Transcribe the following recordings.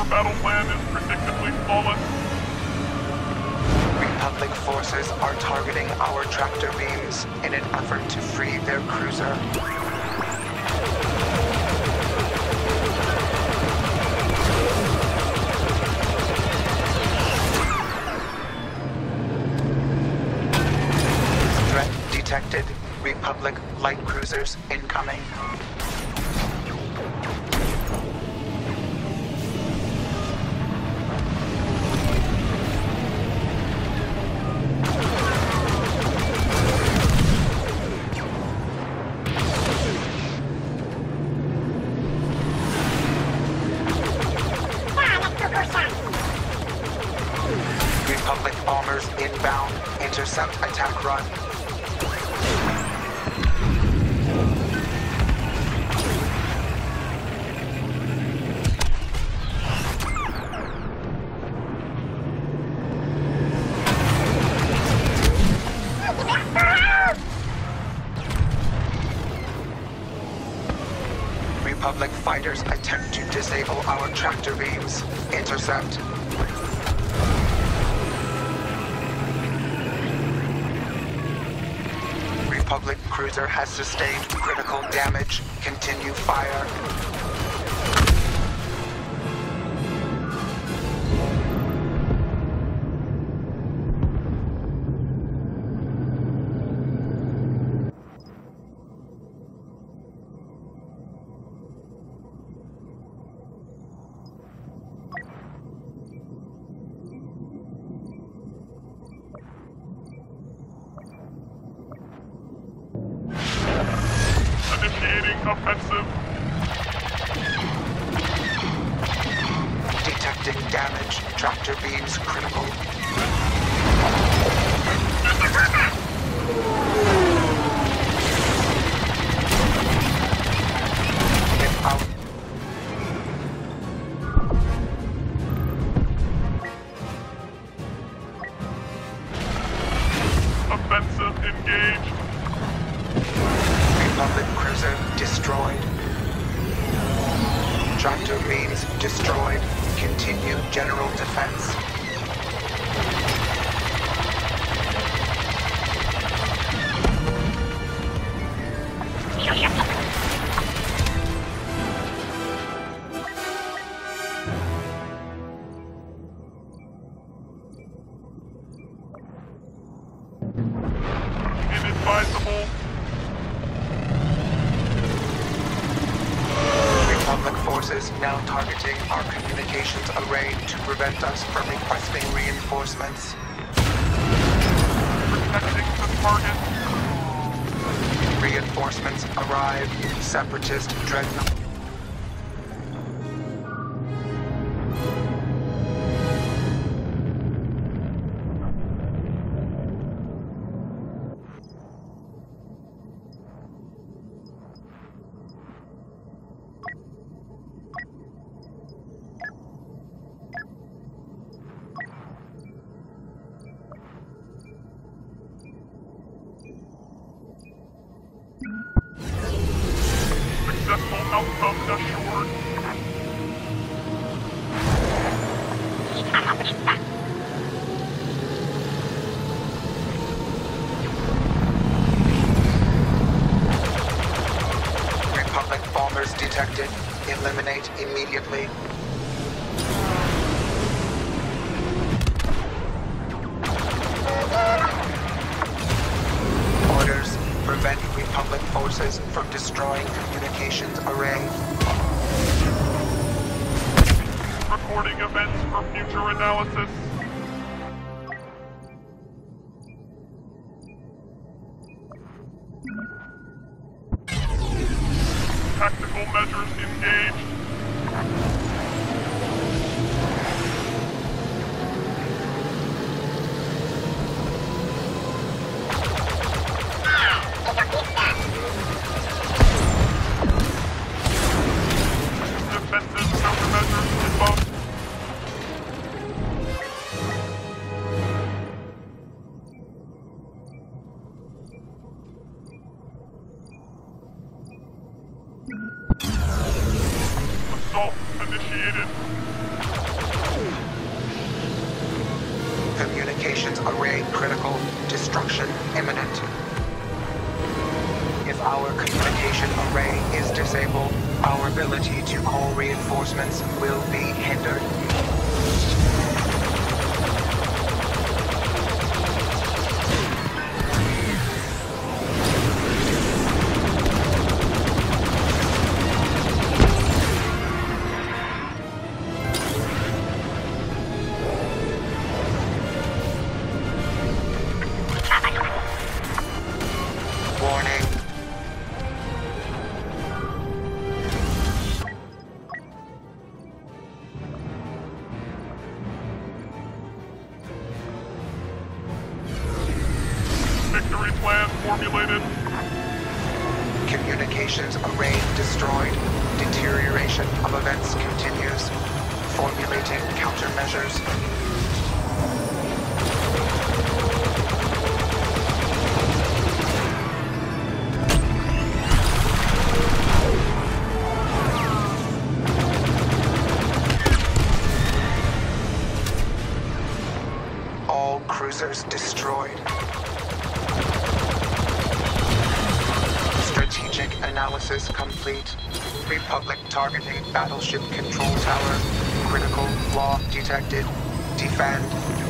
Our battle plan is predictably flawless. Republic forces are targeting our tractor beams in an effort to free their cruiser. Threat detected. Republic light cruisers incoming. Republic bombers inbound. Intercept attack run. Republic fighters attempt to disable our tractor beams. Intercept. Republic cruiser has sustained critical damage. Continue fire. Initiating offensive. Detecting damage. Tractor beams critical. Get out. Offensive engaged. Republic cruiser destroyed. Tractor beams destroyed. Continue general defense. Inadvisable. Republic forces now targeting our communications array to prevent us from requesting reinforcements. Protecting the target. Reinforcements arrive. Separatist dreadnought. Successful outcome assured. Republic bombers detected. Eliminate immediately. Orders. Prevent Republic forces from destroying communications array. Recording events for future analysis. Tactical measures engaged. Defensive countermeasures invoked. Assault initiated. Communications array critical. Destruction imminent. If our communication array is disabled, our ability to call reinforcements will be hindered. Warning. Victory plan formulated. Communications array destroyed. Deterioration of events continues. Formulating countermeasures. All cruisers destroyed. Strategic analysis complete. Republic targeting battleship control tower. Critical flaw detected. Defend.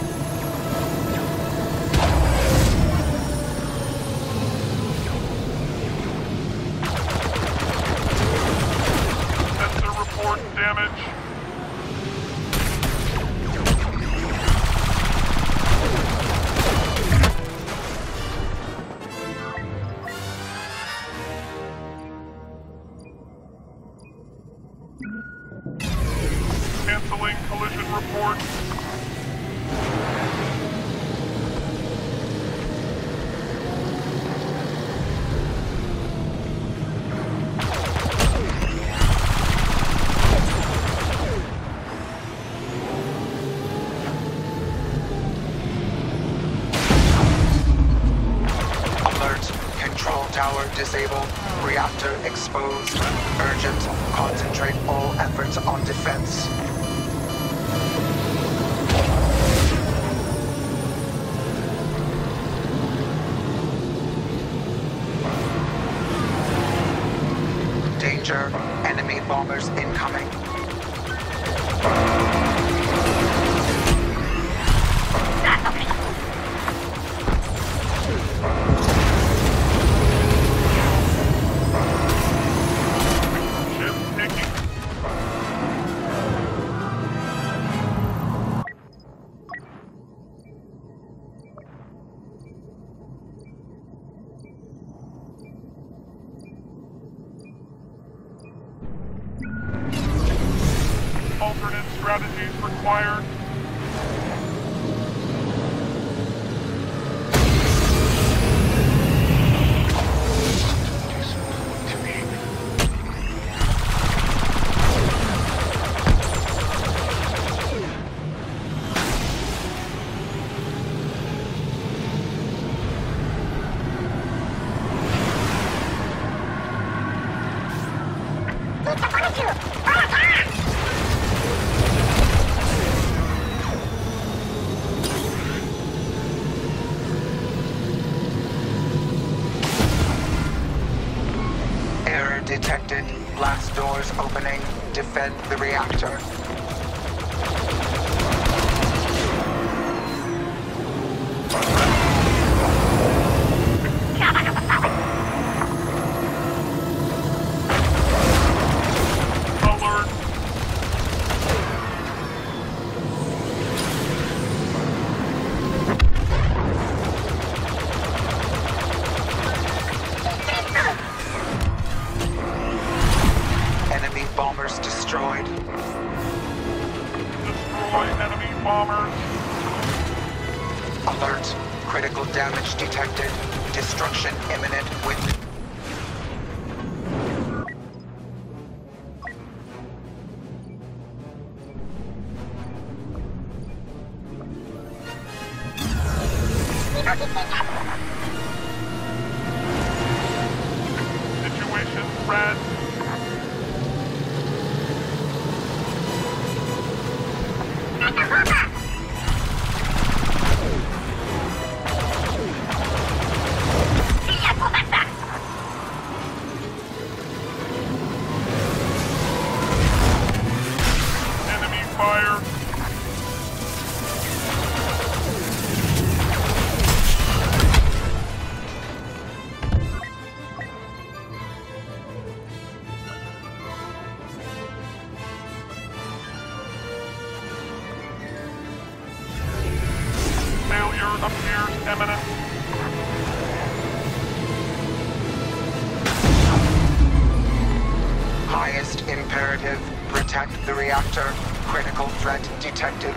Sensor report damage. Canceling collision report. Alert. Control tower disabled. Reactor exposed. Urgent. Concentrate all efforts on defense. Danger. Enemy bombers incoming. Ship taking. Alternate strategies required. Error detected. Blast doors opening. Defend the reactor. Alert. Enemy bombers destroyed. Destroy enemy bombers. Alert. Critical damage detected. Destruction imminent with... Situation red. Imperative, protect the reactor. Critical threat detected.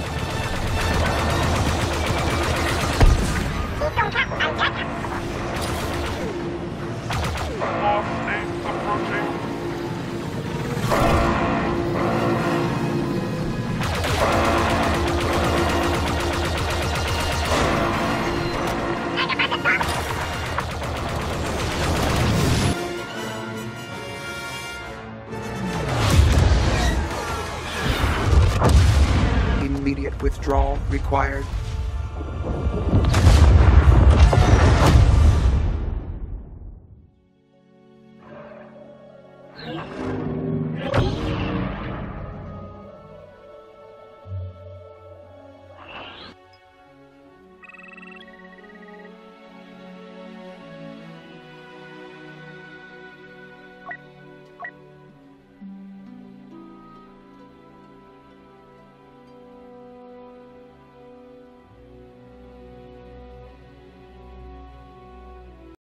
Lost state approaching. Immediate withdrawal required.